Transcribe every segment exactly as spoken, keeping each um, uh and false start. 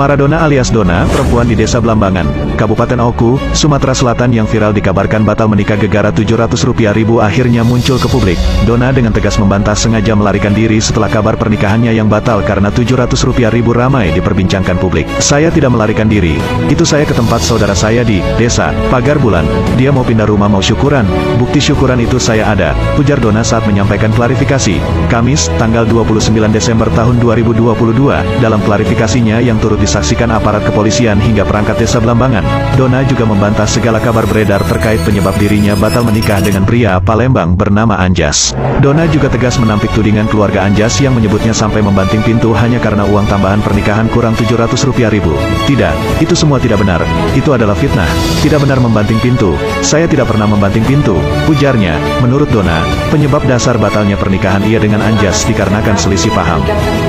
Maradona alias Dona, perempuan di Desa Blambangan, Kabupaten Oku, Sumatera Selatan yang viral dikabarkan batal menikah gegara tujuh ratus rupiah ribu akhirnya muncul ke publik. Dona dengan tegas membantah sengaja melarikan diri setelah kabar pernikahannya yang batal karena tujuh ratus rupiah ribu ramai diperbincangkan publik. Saya tidak melarikan diri, itu saya ke tempat saudara saya di Desa Pagar Bulan. Dia mau pindah rumah mau syukuran, bukti syukuran itu saya ada, ujar Dona saat menyampaikan klarifikasi. Kamis, tanggal dua puluh sembilan Desember tahun dua ribu dua puluh dua, dalam klarifikasinya yang turut disaksikan aparat kepolisian hingga perangkat Desa Blambangan, Dona juga membantah segala kabar beredar terkait penyebab dirinya batal menikah dengan pria Palembang bernama Anjas. Dona juga tegas menampik tudingan keluarga Anjas yang menyebutnya sampai membanting pintu hanya karena uang tambahan pernikahan kurang tujuh ratus rupiah ribu. Tidak, itu semua tidak benar, itu adalah fitnah, tidak benar membanting pintu, saya tidak pernah membanting pintu, ujarnya. Menurut Dona, penyebab dasar batalnya pernikahan ia dengan Anjas dikarenakan selisih paham.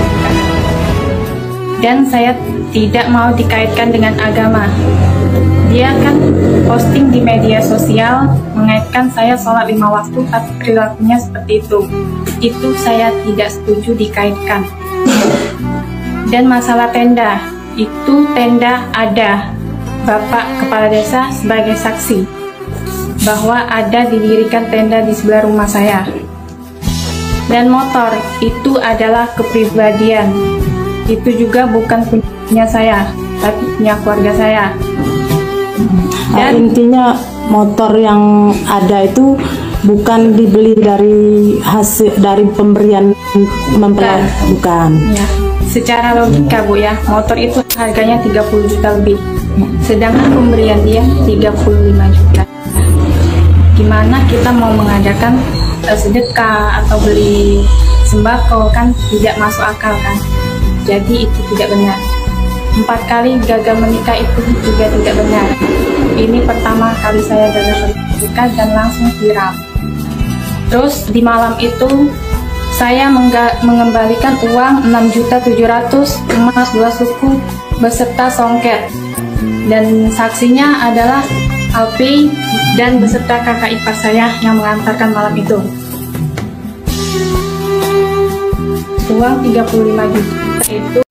Dan saya tidak mau dikaitkan dengan agama. Dia kan posting di media sosial mengaitkan saya sholat lima waktu tapi perilakunya seperti itu. Itu saya tidak setuju dikaitkan. Dan masalah tenda, itu tenda ada. Bapak Kepala Desa sebagai saksi bahwa ada didirikan tenda di sebelah rumah saya. Dan motor itu adalah kepribadian. Itu juga bukan punya saya, tapi punya keluarga saya. Dan intinya motor yang ada itu bukan dibeli dari hasil dari pemberian mempelai, bukan. Ya, secara logika Bu ya, motor itu harganya tiga puluh juta lebih. Sedangkan pemberian dia tiga puluh lima juta. Gimana kita mau mengadakan uh, sedekah atau beli sembako, kan tidak masuk akal kan? Jadi itu tidak benar. Empat kali gagal menikah itu juga tidak benar. Ini pertama kali saya gagal menikah dan langsung viral. Terus di malam itu saya mengembalikan uang enam juta tujuh ratus ribu, emas dua suku beserta songket. Dan saksinya adalah Alpi dan beserta kakak ipar saya yang mengantarkan malam itu. Uang tiga puluh lima juta itu